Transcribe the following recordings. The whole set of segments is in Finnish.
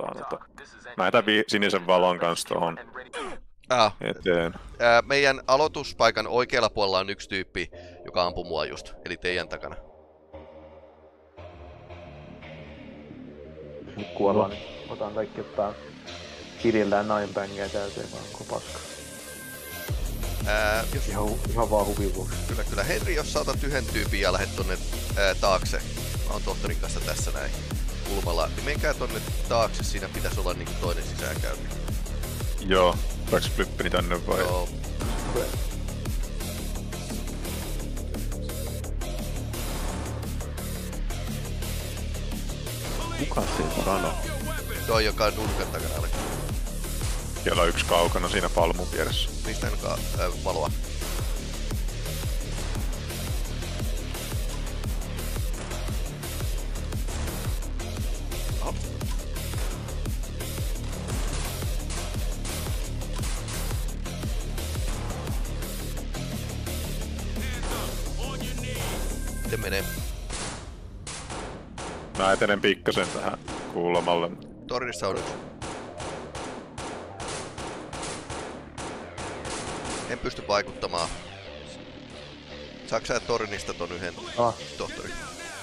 näitä sinisen valon kanssa tuohon eteen. Meidän aloituspaikan oikealla puolella on yksi tyyppi, joka ampui mua just, eli teidän takana. Nyt kuollaan, niin otan kaikki ottaa kirjellään nainbängiä täyteen vaan koko paska. Ihan vaan huvin vuoksi. Kyllä. Henri, jos sä otat yhden tyypin ja lähdet tonne taakse. Mä oon tohtorin kanssa tässä näin kulmalla. Niin menkää tonne taakse, siinä pitäisi olla niinku toinen sisäänkäynti. Joo, tuleeko flippini tänne vai? Joo. Kuka sen sanoo? Toi, joka on nurkan takana oli. Siellä on yksi kaukana siinä palmun vieressä. Mistä en valoa? Oho. Miten menee? Mä etenen pikkasen tähän kuulomalle. Tornissa on yksi. En pysty vaikuttamaan. Saatko sä tornista ton yhden tohtorin?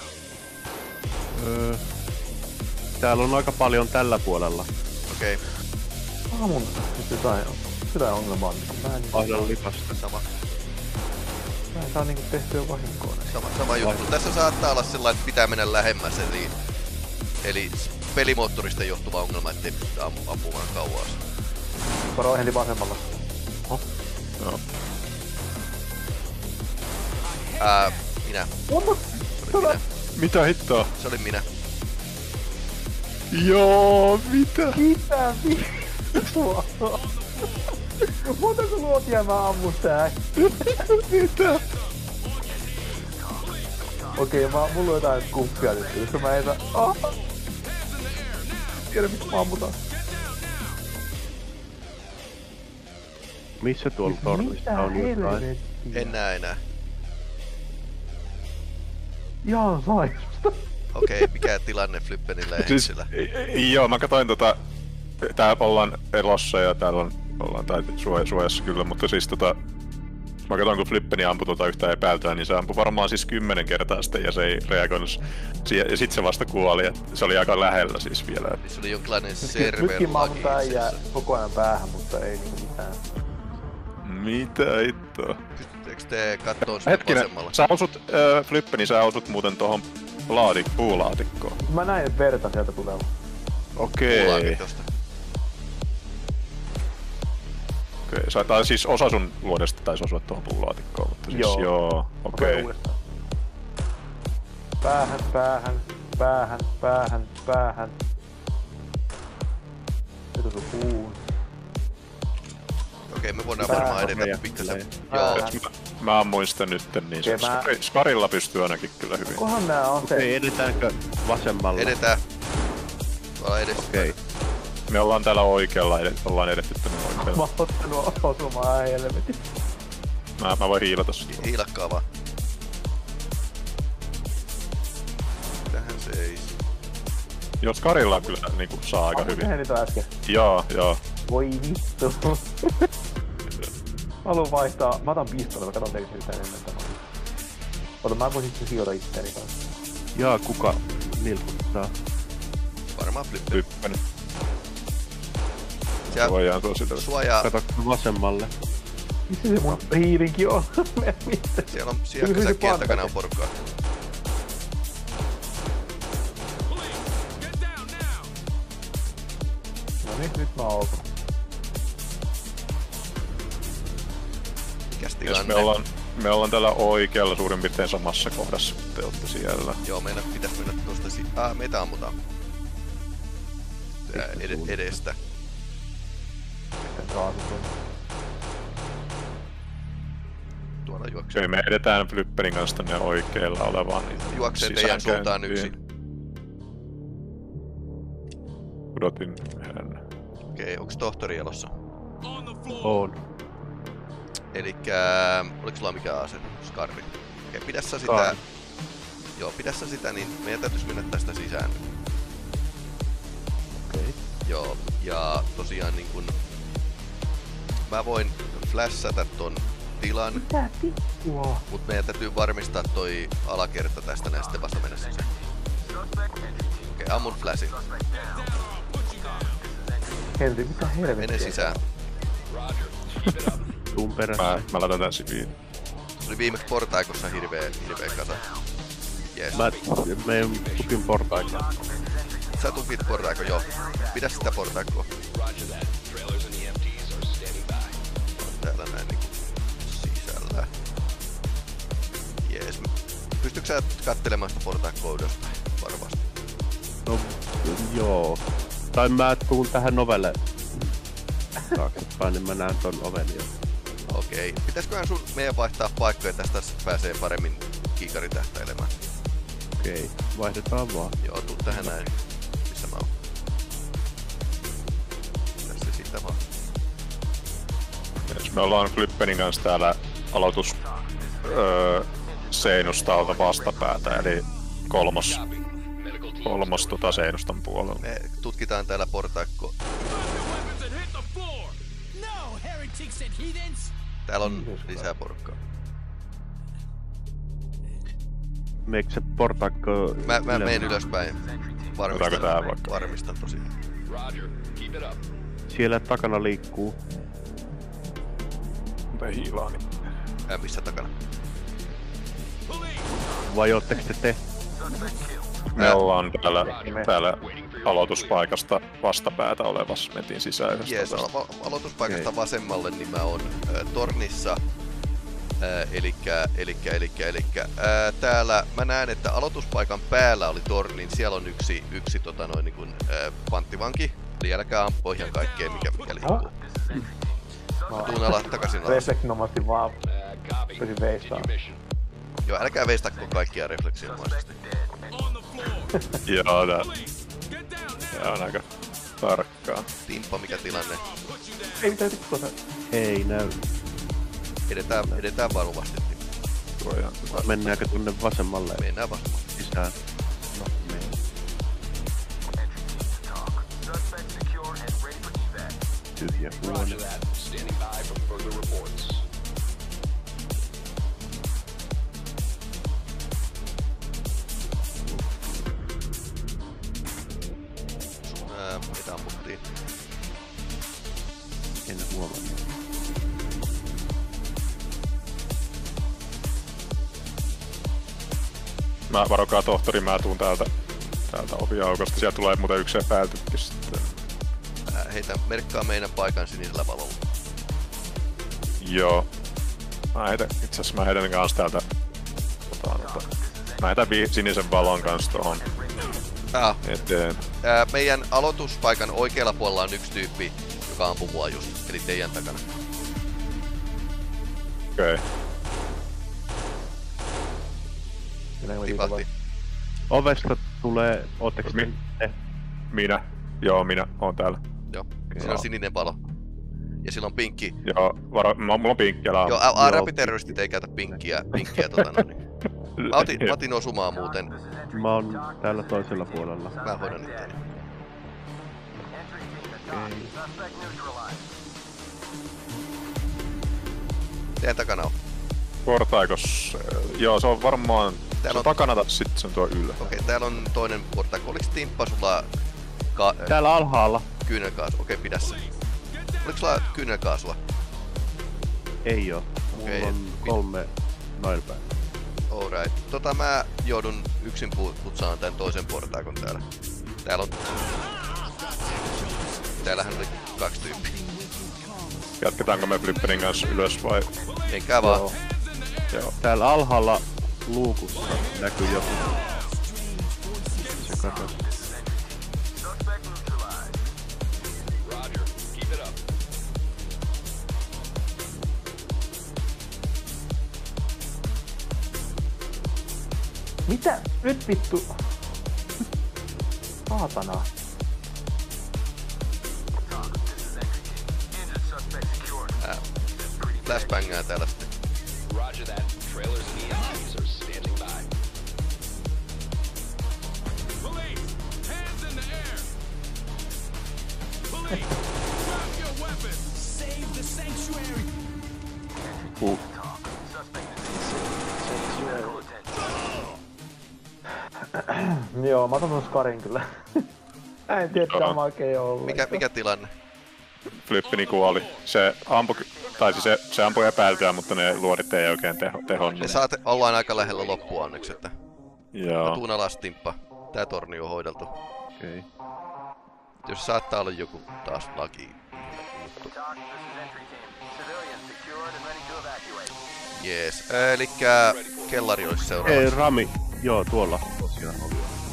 Täällä on aika paljon tällä puolella. Okei. Mun sitä ongelmaa. Aina lipasta. Sama. Mä en saa niinku tehtyä vahinkoa. Sama juttu. Tässä saattaa olla sellainen, että pitää mennä lähemmäs, eli pelimoottorista johtuva ongelma, ettei pystytä ampumaan kauas. Varo ehdi vasemmalla. Joo. Minä. Mitä hittoa? Se oli minä. Joo, mitä? Mitä vittua? Montako luotia mä ammun tää? Mitä? Okei, mulla on jotain kumppia nyt, jos mä en saa... Tiedä mitä mä ammutaan. Missä tuolla tornista on jotain? En näe enää. Ihan sairasta. Okei, mikä tilanne Flippenillä ja Hensillä? Joo, mä katsoin tää ollaan elossa ja täällä ollaan suojassa kyllä, mutta siis mä katsoin kun Flippeni ampui yhtä epäiltyä, niin se ampui varmaan siis 10 kertaa sitten ja se ei reagoinut. Ja sit se vasta kuoli, että se oli aika lähellä siis vielä. Niin se oli jonkinlainen server-lagi. Nytkin mä ammun äijää koko ajan päähän, mutta ei niinku mitään. Mitä hittoa? Pystyttekö te kattoo sitä vasemmalla? Sä osut, Flippeni, sä osut muuten tohon puulaatikkoon. Mä näin, että verta sieltä tulee. Okei. Tai siis osa sun luodesta taisi osua tuohon puulaatikkoon, mutta siis joo. Okei. Päähän. Nyt on sun puun. Okei, me voidaan varmaan edetä pikkasen. Joo. Mä ammuin sitä nytten, niin se Skarilla pystyy ainakin kyllä hyvin. Kohan nää on se. Okei, edetäänkö vasemmalla? Edetään. Ollaan edessä. Okei. Me ollaan täällä oikealla, ollaan edetty tänne oikealla. Mä oon ottanut osumaan helvetin. Mä voin hiilata sut. Hiilakkaa vaan. Tähän seis. Joo, Skarilla kyllä niinku saa aika hyvin. Tehdään niitä äsken. Joo. Voi vittu. Mä haluun vaihtaa. Mä otan pistolle, mä katon teille sitä enemmän tämän. Ota, mä voisin sitten sijoita itteeni kanssa. Jaa, kuka nilkuttaa? Varmaan Flippen. Voidaan suositella. Suojaa. Katokko vasemmalle? Missä se mun hiilinkin on? Siellä on siakkasäkkien takana on porukkaa. No niin, nyt mä oon ok. Mikäs tilanne? Me ollaan täällä oikealla suurin piirtein samassa kohdassa, kun te ootte siellä. Joo, meidän pitäis mennä tosta meitä ammutaan. Edestä. Tuolla juoksee. Okei, me edetään Flypperin kanssa tänne oikealla olevaan. Juoksee teidän suuntaan yksi. Pudotin yhden. Okei, onks tohtori elossa? On. Elikkä... Oliks sulla mikään ase? Skarri. Okei, pidä sä sitä... Joo, pidä sä sitä, niin meidän täytyis mennä tästä sisään. Okei. Joo, ja tosiaan niin kun mä voin flashata ton tilan, Mitä vittua? mut meidän täytyy varmistaa toi alakerta tästä näin, sitten vasta mennä sisään. Okei, ammun flashin. Henry, mitä helvettiä? Mene sisään. Tuun perässä. Mä laitan tän siviin. Se oli viimeksi portaikossa hirveä kasa. Jees. Mä menen tukin portaille. Sä tukit portaiko, joo. Pidä sitä portaikkoa. Täällä näin niinku sisällä. Jees. Pystytkö sä kattelemaan sitä portaikkoa ylöspäin? Varmasti. No, joo. Tai mä tuun tähän ovelle taaksepäin, niin mä näen ton oven jo. Okei. Pitäisköhän sun meidän vaihtaa paikkoja, tästä pääsee paremmin kiikaritähtäilemään? Okei, vaihdetaan vaan. Joo, tuu tähän näin. Missä mä oon? Tässä sitä vaan. Me ollaan Flippenin kanssa täällä aloitus seinustalta vastapäätä, eli kolmos seinustan puolella. Me tutkitaan täällä portaikkoa. Täällä on lisää porukkaa. Meikö se portaikko... Mä menen ylöspäin. Otetaanko tää vaikka? Varmistan tosiaan. Siellä takana liikkuu. Mutta hiilaa, niin. Missä takana? Vai ootteko te? Me ollaan täällä aloituspaikasta vastapäätä olevassa. Mentiin sisään yhdessä. Jees, aloituspaikasta vasemmalle niin mä oon tornissa. Elikkä täällä mä näen, että aloituspaikan päällä oli tornin. Siellä on yksi niin kuin, panttivanki. Eli älkää amppua ihan kaikkea mikä liikkuu. Mä tuun alas takaisin alas. Refleksinomaisesti vaan pysin veistaan. Joo, älkää veistako kaikkia refleksiomaisesti. Joo, tää on aika tarkkaa. Timppa, mikä tilanne? Ei mitään vittua. Ei näy. Edetään valuvasti. Tuo ihan hyvä. Mennäänkö tunne vasemmalle? Mennään vasemmalle. Sisään. No, mennään. Tyhjä huone. Mitä ammuttiin? En huomannut. Varokaa tohtori, mä tuun täältä oviaukosta. Sieltä tulee muuten yksi epäiltykin sitten. Heitä merkkaa meidän paikan sinisellä valolla. Joo. Mä heitän kans täältä. Mä heitän sinisen valon kans tohon eteen. Meidän aloituspaikan oikealla puolella on yksi tyyppi, joka ampuu mua just, eli teidän takana. Okei. Tipahti. Ovesta tulee... Ootteko te? Minä oon täällä. Joo, siinä on sininen valo. Ja sillä on pinkki. Joo, mulla on pinkki. Joo, arabiterroristit ei käytä pinkkiä niin. Mä otin osumaa muuten. Mä oon täällä toisella puolella. Mä hoidan itseäni. Teidän takana on. Portaikos, joo se on varmaan... Täällä on takana tai sit se on tuo yllä. Okei, täällä on toinen portaikko. Oliks Timppa sulla... Täällä alhaalla. Kyynelkaasu, okei pidä se. Oliks sulla kyynelkaasua? Ei oo. Mulla on 3 noin päin. Alright. Mä joudun yksin putsaamaan tän toisen portaikon täällä. Täällähän oli 2 tyyppiä. Jatketaanko me Flipperin kanssa ylös vai? Menkää vaan. Joo. Täällä alhaalla luukussa näkyy joku. Se katsoo. Mitä? Nyt vittu! Saatana. Flashbangää täällä sitten. Joo, mä otan ton Skarin kyllä. Mä en tiedä, mitä makee ollenkaan. Mikä tilanne? Flippini kuoli. Se ampui, tai siis se ampui epäiltyä, mutta ne luodit ei oikein tehonnut. Ollaan aika lähellä loppua onneksi, että... Joo. Tuun alas, Timppa. Tää torni on hoideltu. Okei. Jos saattaa olla joku taas laki. Jees. Elikkä kellari olisi seuraavaksi. Ei, Rami. Joo, tuolla tosiaan oli.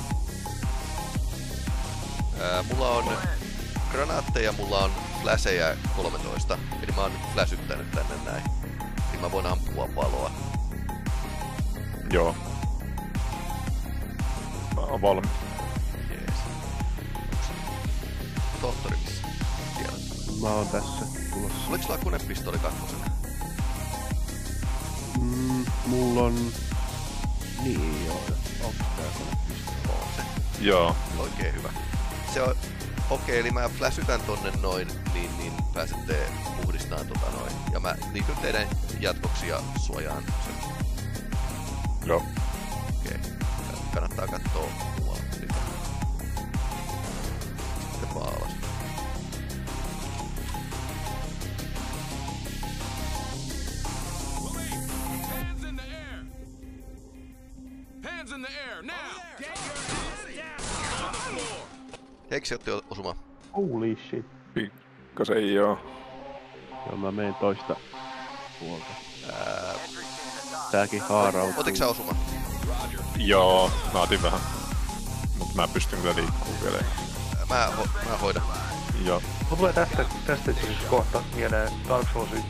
Mulla on granaatteja, mulla on flasheja 13. Eli mä oon nyt flashyttänyt tänne näin. Eli mä voin ampua valoa. Joo. Mä oon valmis. Jees. Tohtori missä? Siellä. Mä oon tässä tulossa. Oliko sulla konepistoli kakkosena? Mulla on... Niin joo. Onko tää konepistoli? On se. Joo. Oikein hyvä. Se on... Okei, eli mä flashytän tonne noin, niin pääsette puhdistamaan noin. Ja mä liikyn teidän jatkoksi ja suojaan sen. Joo. Okei. Kannattaa kattoo muualle sitä. Sitten vaan alas. Heiksi otti osuma. Holy shit. Pikkas ei oo. Joo, mä menen toista puolta. Tääkin haarautuu. Otitko sä osuma? Joo, mä otin vähän. Mut mä pystyn kyllä liikkuu vielä. Mä hoidan. Joo. Mulla tulee tästä itse asiassa kohta mieleen Dark Souls 1.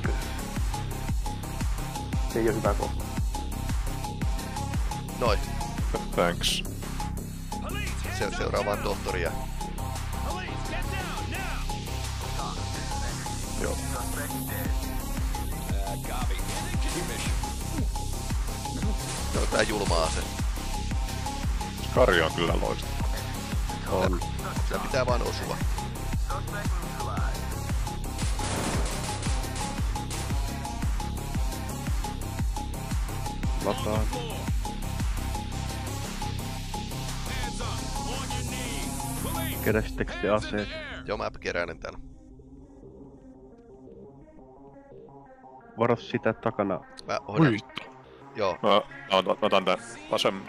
Se ei oo hyvä kohta. Noin. Thanks. Seuraavaan tohtoria. Joo. Se on tää julma ase. Skari on kyllä loistava. On. Sillä pitää vaan osua. Lataan. Keräsittekö te aseet? Joo, mä keräilen täällä. Varo sitä takana. Mä hoidan. Joo. Mä otan tän vasemman.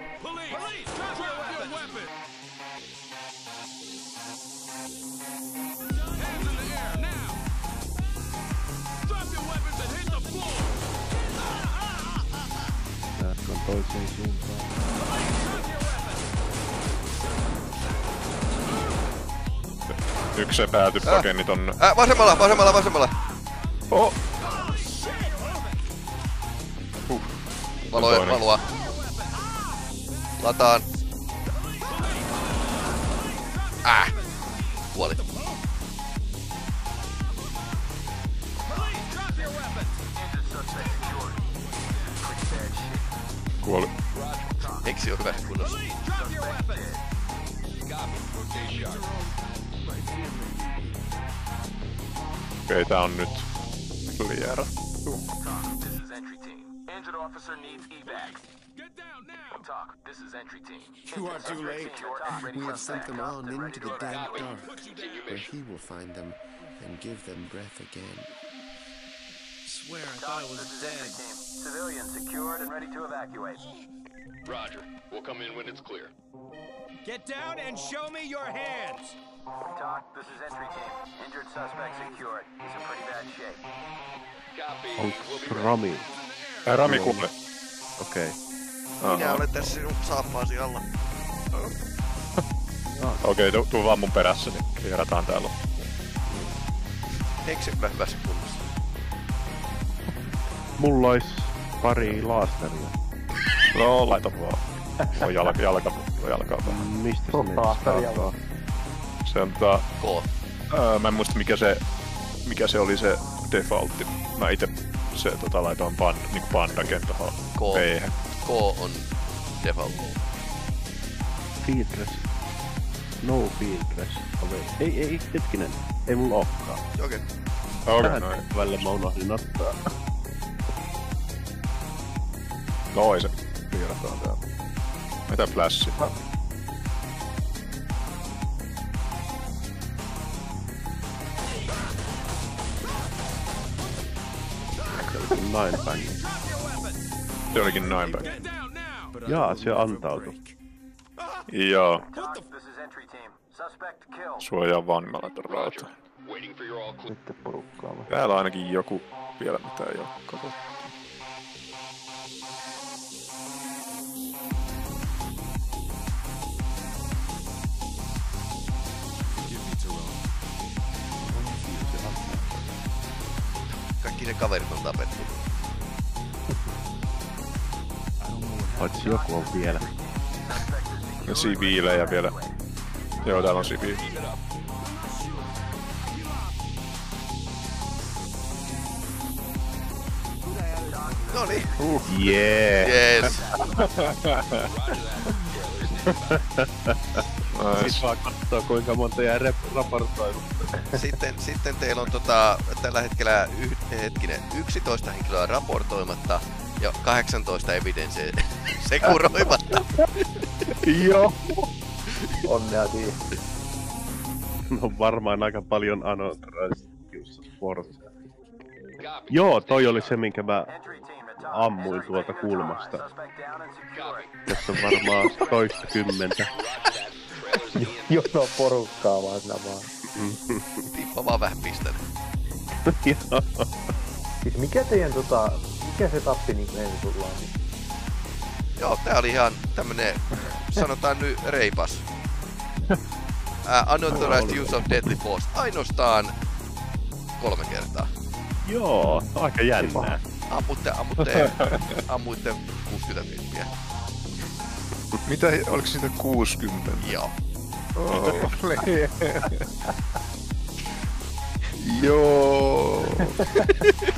Jatkan toiseen suuntaan. Yksi se pääty pakeni tonne. Vasemmalla! Oh! Valoa. Lataan. Kuoli. Kuoli. Heksi on hyvässä kunnossa. Okei, tää on nyt lierattu. You are too late. We have sent them on into the damp dark, where he will find them and give them breath again. Swear I thought I was dead. Civilians secured and ready to evacuate. Roger. We'll come in when it's clear. Get down and show me your hands! TOC, this is entry team. Injured suspect secured. He's in pretty bad shape. Copy. Onks Rami? Rami kuule. Okei. Minä olen tässä sinun saappaasi alla. Okei, tuu vaan mun perässä, niin kierrataan täällä. Heiksi kyllä hyvässä kunnossa. Mulla ois pari laasteria. No, laita vaan. On jalka. Mistä se Laasteria menee? vaan. Se on mä en muista mikä se oli se defaultti. Mä ite se laitoin niinku pandaken tohon P-hän. K on default. Feedress. No field dress. Ei, hetkinen. Ei mulla ookaan. Okei. Okei, noin. Välillä mä unohdin ottaa. Toisen piirretaan täällä. Mitä flashi? Nine bang. Se olikin Nineback. Jaa, se antautui. Joo. This is entry team. Suspect killed. Suojaa vaan, niin mä laitan rautaa. Waiting for your all clear. Nyt porukkaa vaan. Täällä on ainakin joku vielä, mitä ei oo katsottu. Kaikki ne kaverit on tapettu. Paitsi joku on vielä. Ja siviilejä vielä. Joo, täällä on siviili. Noniin. Jee! Jees. Sit vaan kattoo kuinka monta jää raportoitu. Sitten teillä on tällä hetkellä 11 henkilöä raportoimatta ja 18 evidenssiä sekuroimatta. Joo. Onnea siihen. No varmaan aika paljon unauthorized force. Joo, toi oli se minkä mä ammuin tuolta kulmasta. Tässä on varmaan toistakymmentä. Jono porukkaa vaan sinä vaan. Tippa vaan vähän pistänyt. Joo. Siis mikä teidän mikä se tappi niinku ensin sulla on? Joo, tää oli ihan tämmönen, sanotaan nyt reipas. Unauthorized use of deadly force. Ainoastaan 3 kertaa. Joo, aika jännää. Ammuitte 60 tyyppiä. Mitä, oliko siitä 60? Joo. Joo.